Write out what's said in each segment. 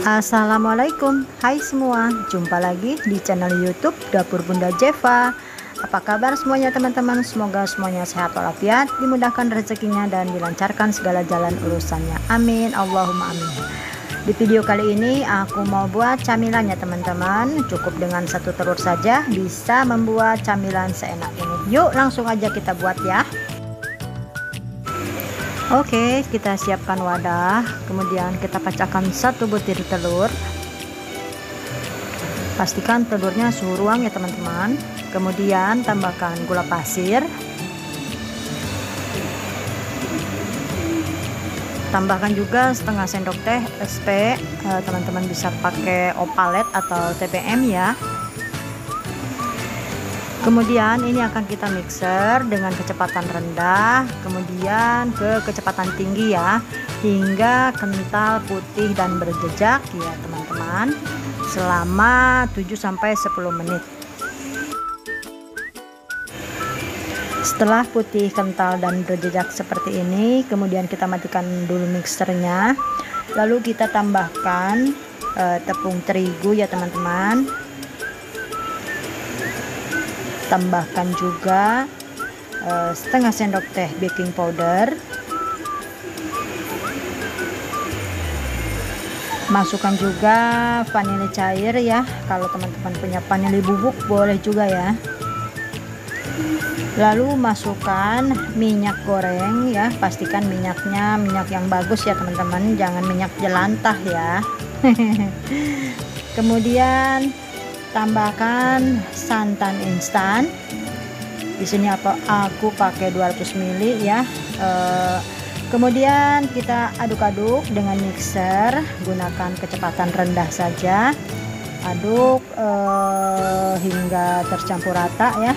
Assalamualaikum, hai semua, jumpa lagi di channel YouTube Dapur Bunda Jeva. Apa kabar semuanya teman-teman? Semoga semuanya sehat walafiat, dimudahkan rezekinya dan dilancarkan segala jalan urusannya. Amin, Allahumma amin. Di video kali ini aku mau buat camilannya teman-teman. Cukup dengan satu telur saja bisa membuat camilan seenak ini. Yuk langsung aja kita buat ya. Oke, kita siapkan wadah, kemudian kita pecahkan satu butir telur. Pastikan telurnya suhu ruang ya teman-teman. Kemudian tambahkan gula pasir. Tambahkan juga setengah sendok teh SP, teman-teman bisa pakai opalet atau TPM ya. Kemudian ini akan kita mixer dengan kecepatan rendah, kemudian ke kecepatan tinggi ya, hingga kental, putih dan berjejak ya teman-teman, selama 7-10 menit. Setelah putih, kental dan berjejak seperti ini, kemudian kita matikan dulu mixernya. Lalu kita tambahkan tepung terigu ya teman-teman. Tambahkan juga setengah sendok teh baking powder. Masukkan juga vanili cair ya, kalau teman-teman punya vanili bubuk boleh juga ya. Lalu masukkan minyak goreng ya, pastikan minyaknya minyak yang bagus ya teman-teman, jangan minyak jelantah ya. Kemudian tambahkan santan instan. Di sini aku pakai 200 ml ya. Kemudian kita aduk-aduk dengan mixer, gunakan kecepatan rendah saja. Aduk hingga tercampur rata ya.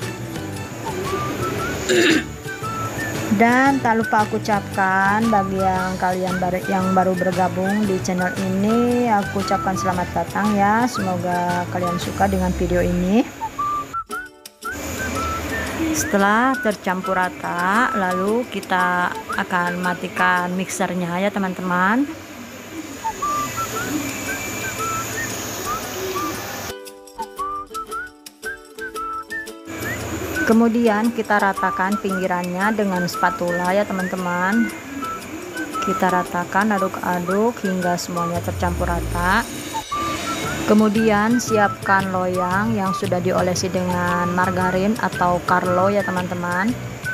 Dan tak lupa aku ucapkan bagi kalian yang baru bergabung di channel ini, aku ucapkan selamat datang ya. Semoga kalian suka dengan video ini. Setelah tercampur rata, lalu kita akan matikan mixernya ya teman-teman. Kemudian kita ratakan pinggirannya dengan spatula ya teman-teman. Kita ratakan, aduk-aduk hingga semuanya tercampur rata. Kemudian siapkan loyang yang sudah diolesi dengan margarin atau Carlo ya teman-teman.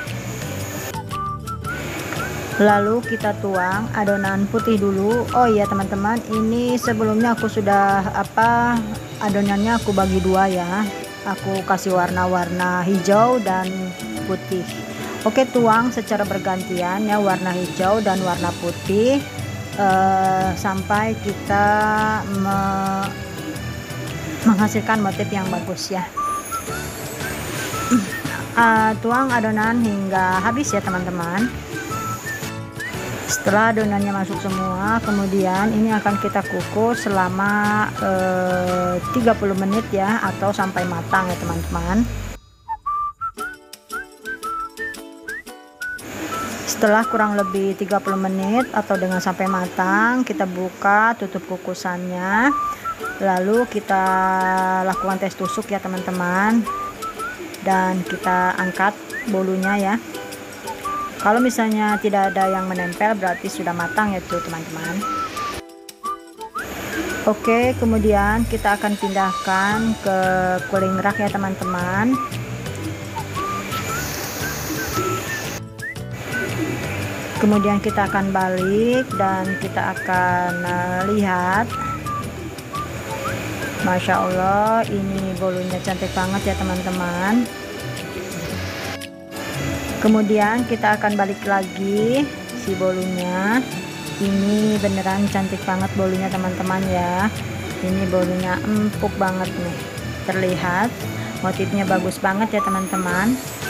Lalu kita tuang adonan putih dulu. Oh iya teman-teman, ini sebelumnya aku sudah adonannya aku bagi dua ya. Aku kasih warna-warna hijau dan putih. Oke, tuang secara bergantian ya, warna hijau dan warna putih sampai kita menghasilkan motif yang bagus ya. Tuang adonan hingga habis ya teman-teman. Setelah adonannya masuk semua, kemudian ini akan kita kukus selama 30 menit ya, atau sampai matang ya teman-teman. Setelah kurang lebih 30 menit atau dengan sampai matang, kita buka tutup kukusannya. Lalu kita lakukan tes tusuk ya teman-teman, dan kita angkat bolunya ya. Kalau misalnya tidak ada yang menempel berarti sudah matang ya tuh teman-teman. Oke, kemudian kita akan pindahkan ke cooling rack ya teman-teman. Kemudian kita akan balik dan kita akan lihat. Masya Allah, ini bolunya cantik banget ya teman-teman. Kemudian kita akan balik lagi si bolunya. Ini beneran cantik banget bolunya teman-teman ya. Ini bolunya empuk banget nih, terlihat motifnya bagus banget ya teman-teman.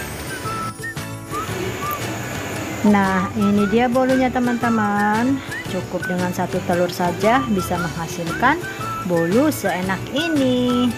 Nah, ini dia bolunya teman-teman. Cukup dengan satu telur saja bisa menghasilkan bolu seenak ini.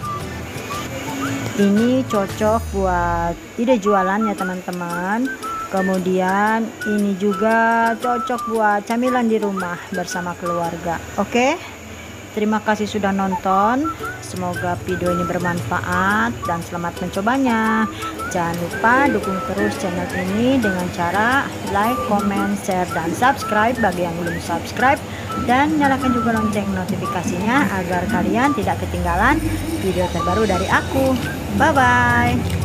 Ini cocok buat ide jualan ya teman-teman. Kemudian ini juga cocok buat camilan di rumah bersama keluarga. Oke, terima kasih sudah nonton. Semoga video ini bermanfaat dan selamat mencobanya. Jangan lupa dukung terus channel ini dengan cara like, comment, share, dan subscribe bagi yang belum subscribe. Dan nyalakan juga lonceng notifikasinya agar kalian tidak ketinggalan video terbaru dari aku. Bye-bye.